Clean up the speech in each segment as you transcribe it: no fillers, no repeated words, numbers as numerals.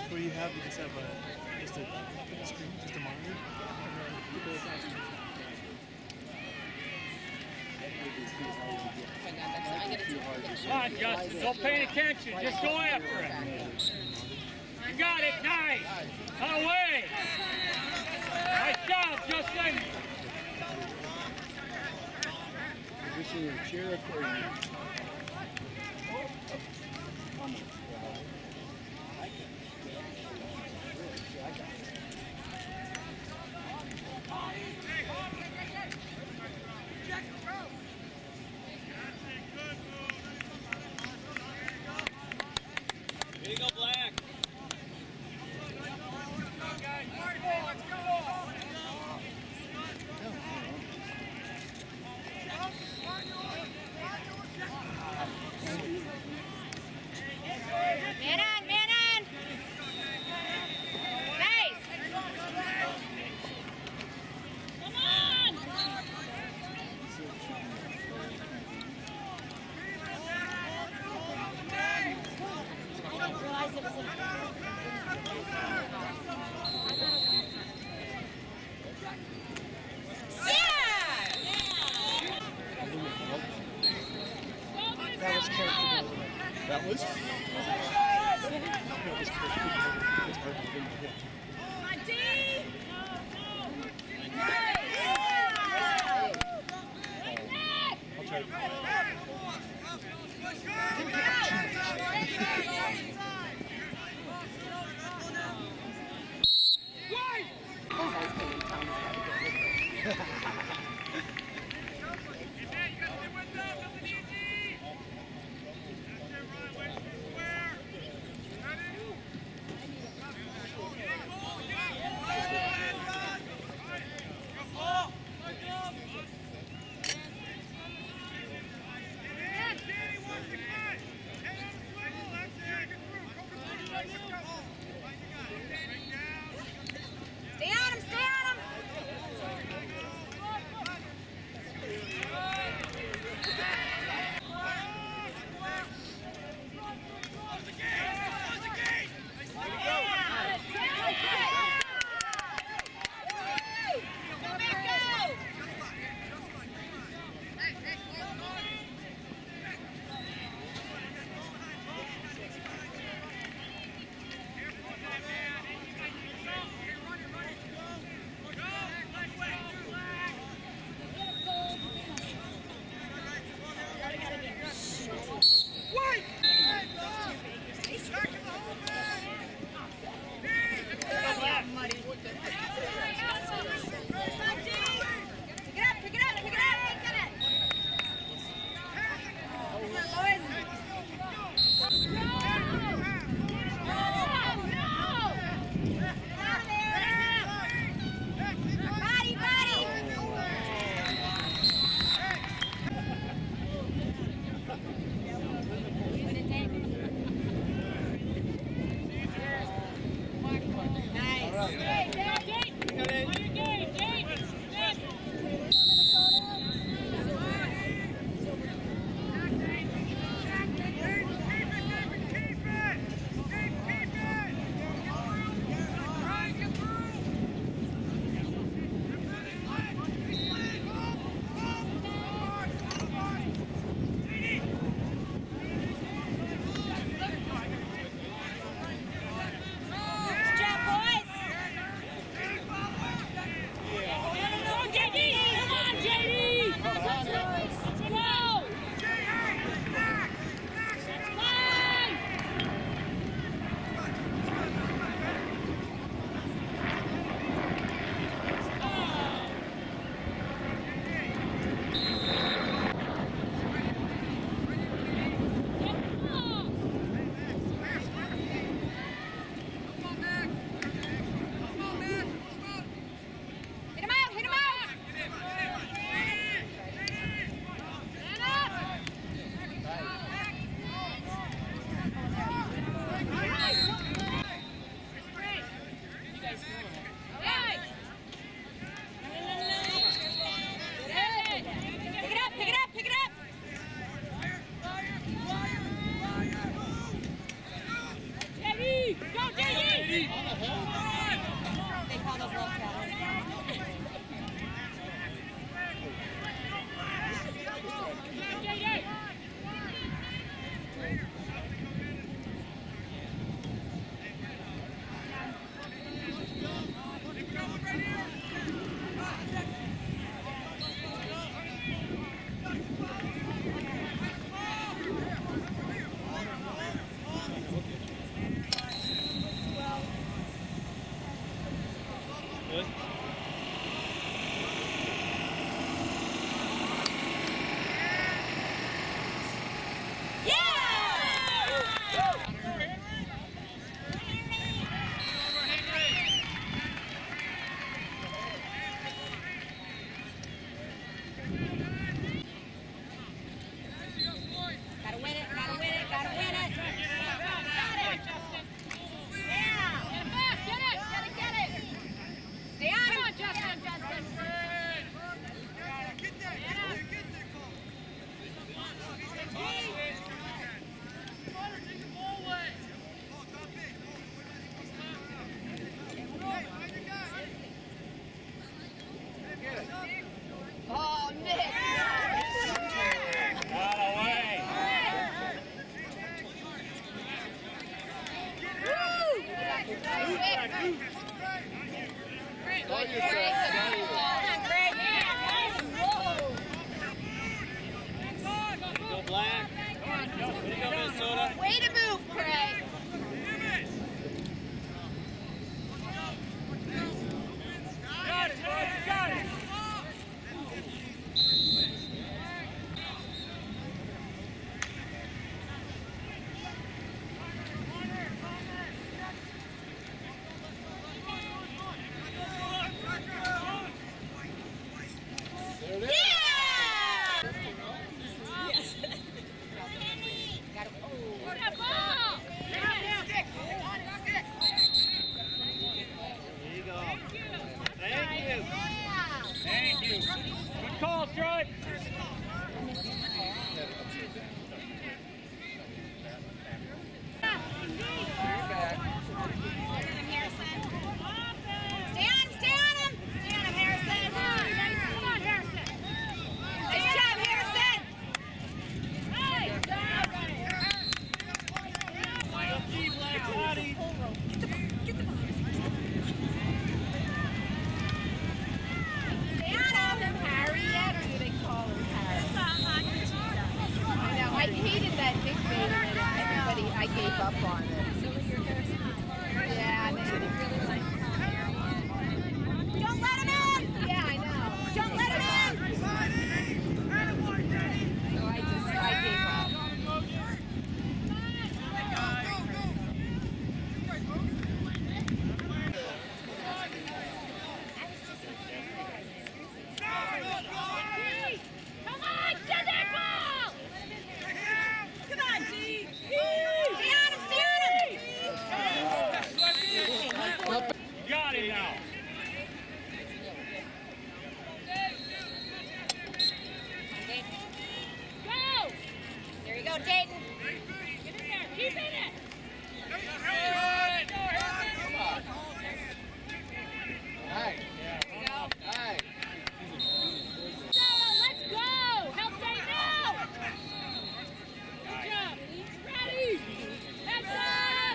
What do you have? You just have just a screen, just a monitor? Come on, Justin, don't pay attention, just go after it. You got it, nice. Away. Nice job, Justin. Position your chair accordingly. Here you go, Black. Let's go. Man on, man on! Nice! Come on! I didn't realize it was in That was character. That was? I'll try to. Stay on him, stay on him! They call those love tattles. Oh, Nick! Got away. Go Black. Way to go, Minnesota. Way to move, Craig! Got it, boys. Got it. Thank you. Good call, Stripe. I gave up on it. Yeah, I know. Don't let him in! Yeah, I know. Don't let him in! So I gave up. Come on, get that ball! Come on, G! Stay on him, stay on him! Got it now. Go! There you go, Dayton. Get in there, keep in it! Hey. There you go. Hey. Let's go! Help Dayton out! Good job. Ready! Heads up!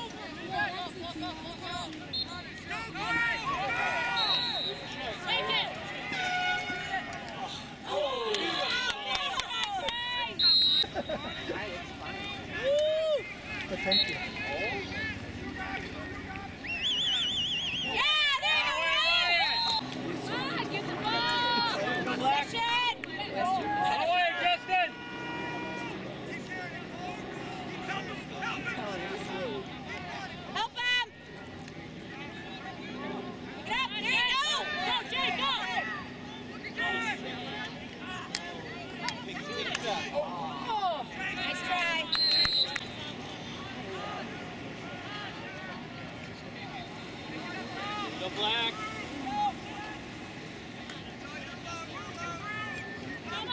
Take it! But thank you. Yeah, there you go! Get the ball! Possession! Away, Justin. Help him! Get up! There you go! Go, Jay, go! Oh, nice try. Go Black. Come on!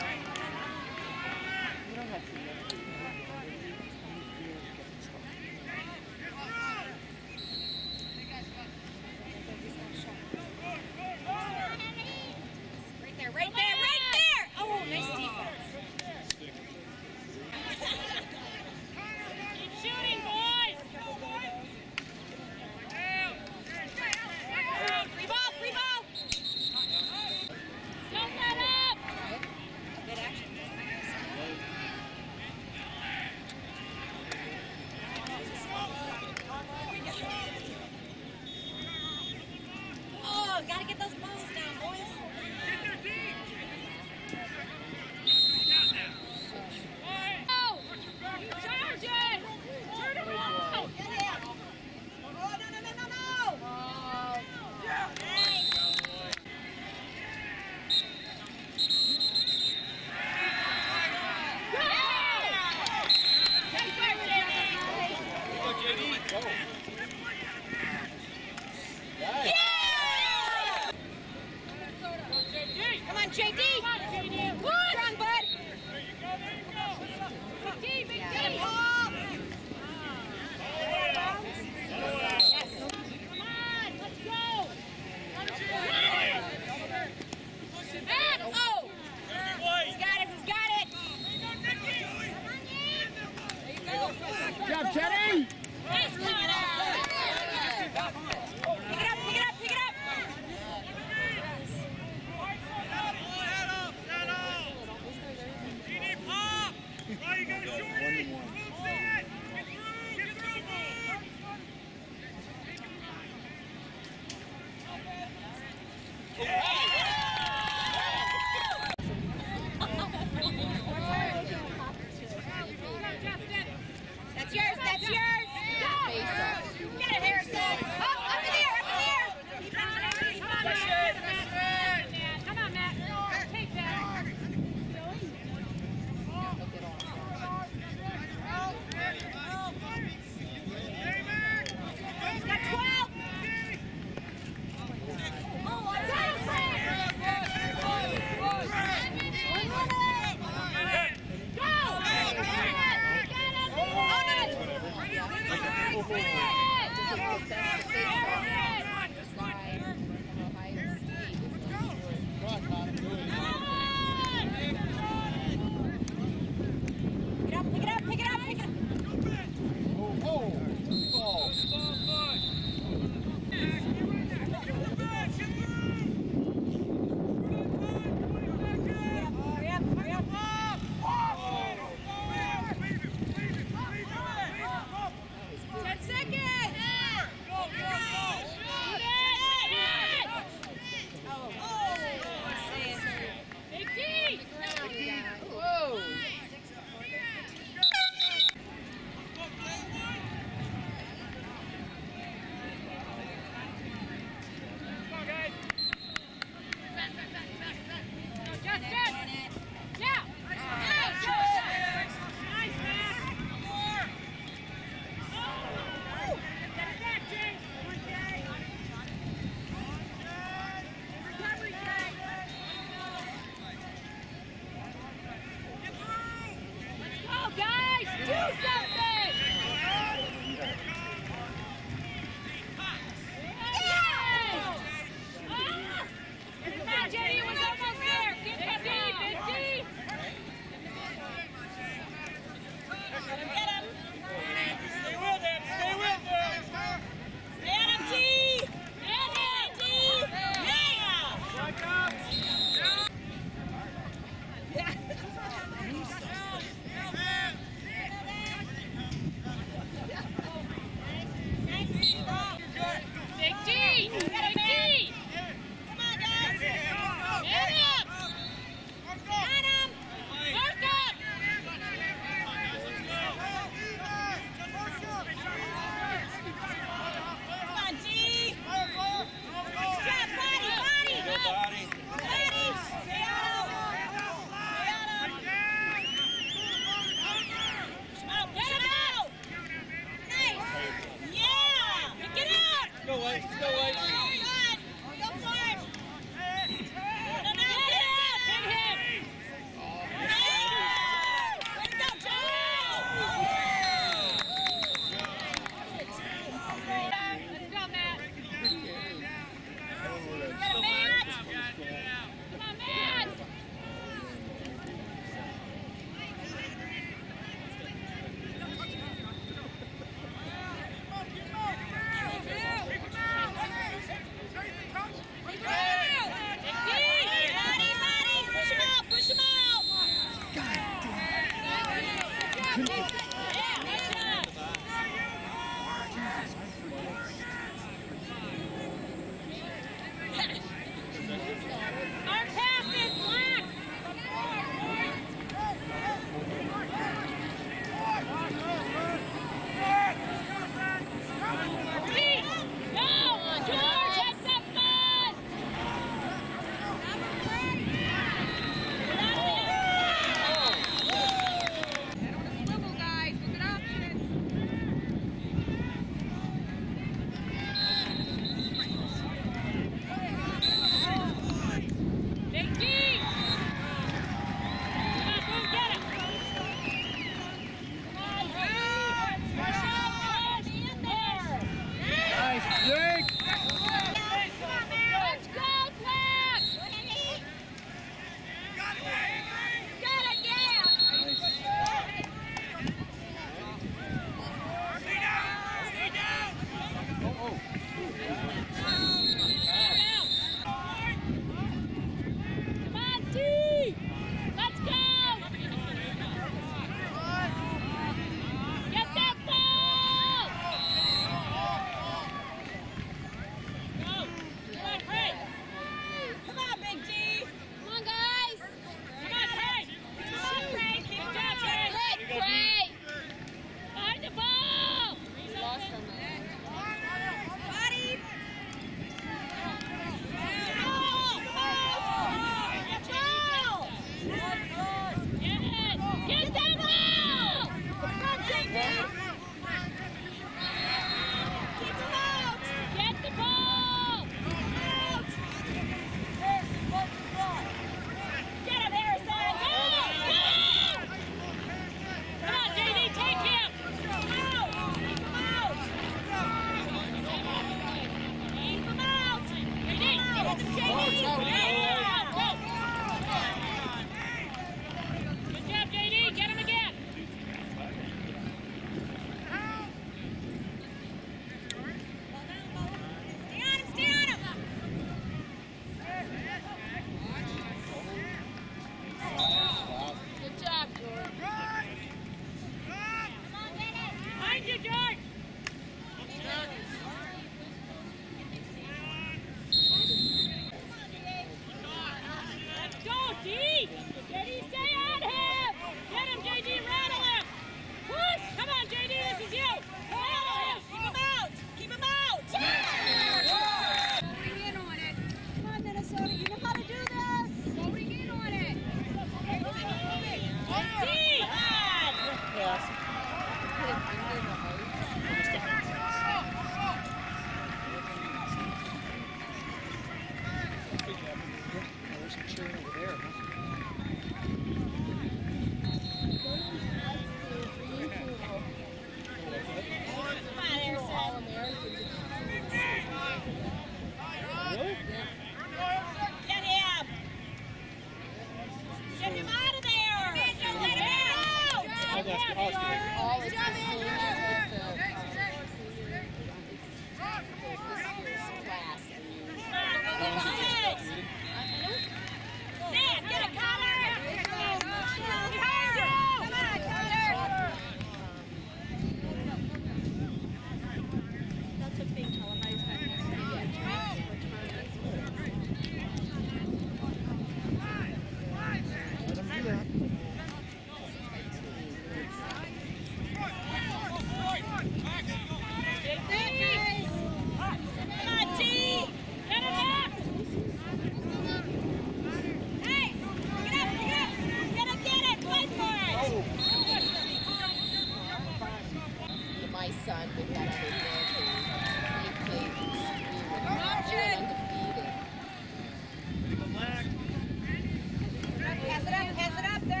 Pass it up there.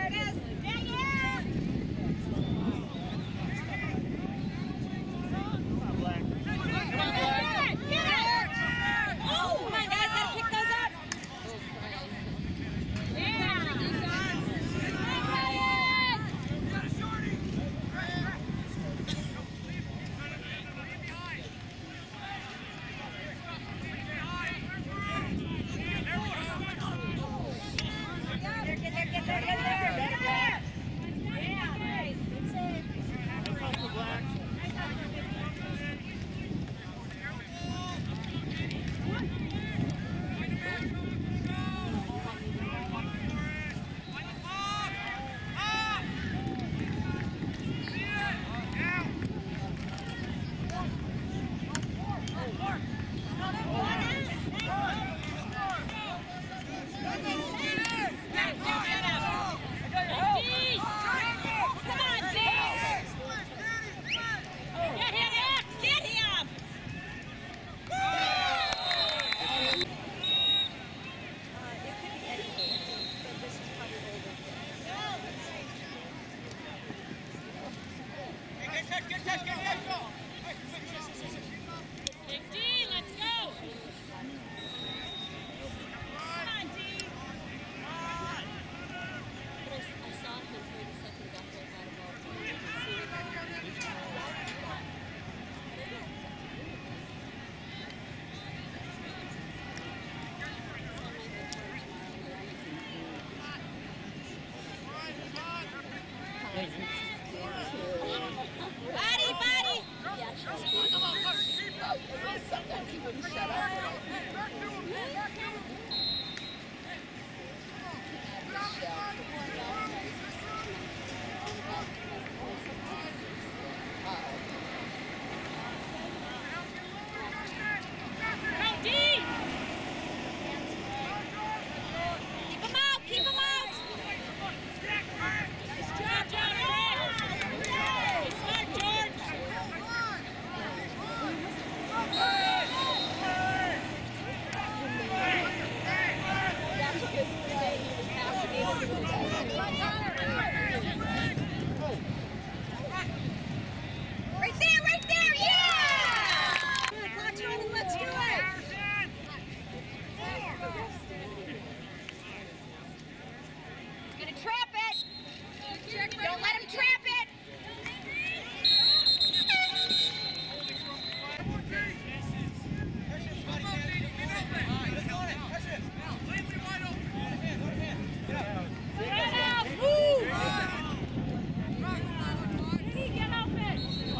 Buddy, buddy! Sometimes he wouldn't shut up. Go deep! Keep him out! Keep him out! Nice job, Johnny! Smart, George! Right there, yeah! Clock's running, let's do it! He's gonna trap it! Don't let him trap it! Get out! Move! Get off it!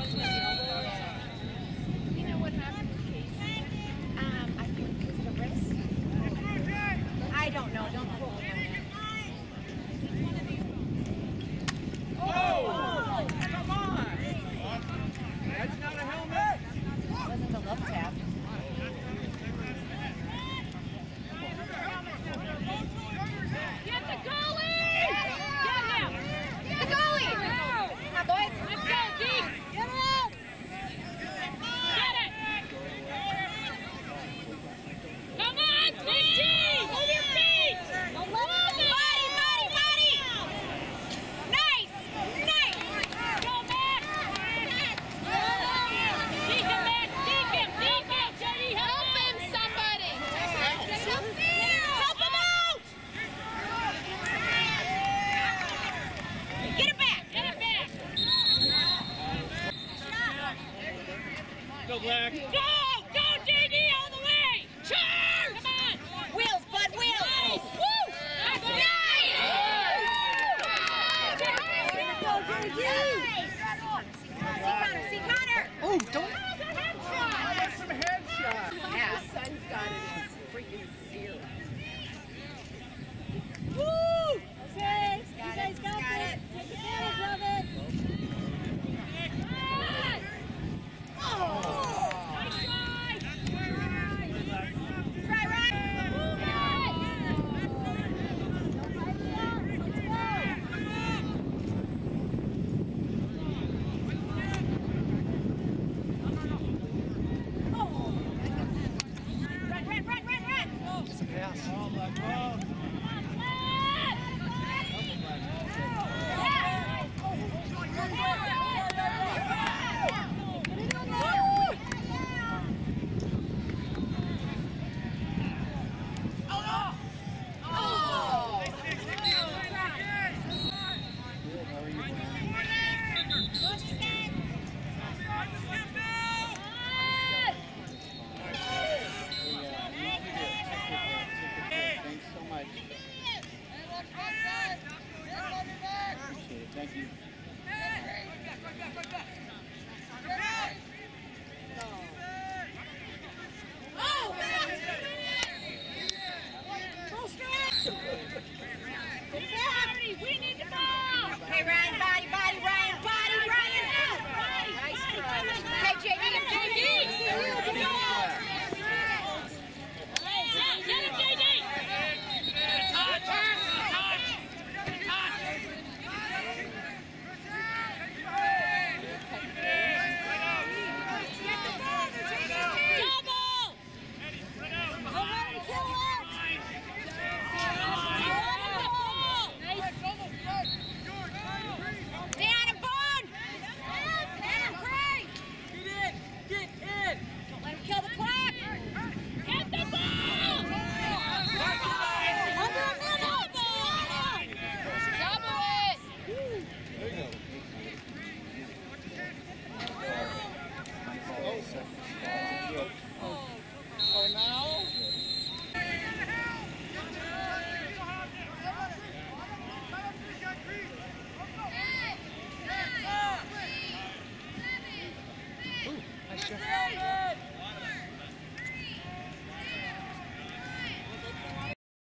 You know what happened with Casey? I think is it a wrist? I don't know. Don't pull him. Oh! Come on! That's not a helmet. It wasn't a love tap. Get the goalie! Get him! The goalie! Come on, boys. Let's go, deep! Get him! Get it! Come on, big G! Move your feet! Body, body, body! Nice! Nice! Go, Max! Deke him, Max! Deke him! Deke him! Jenny, help him, somebody! Help him out! Get it back! Get it back! Go Black. Go! Go, JD, all the way! Charge! Come on! Wheels, bud, wheels! Nice! Woo! That's nice! Go, JD! See Connor, see Connor! Oh, don't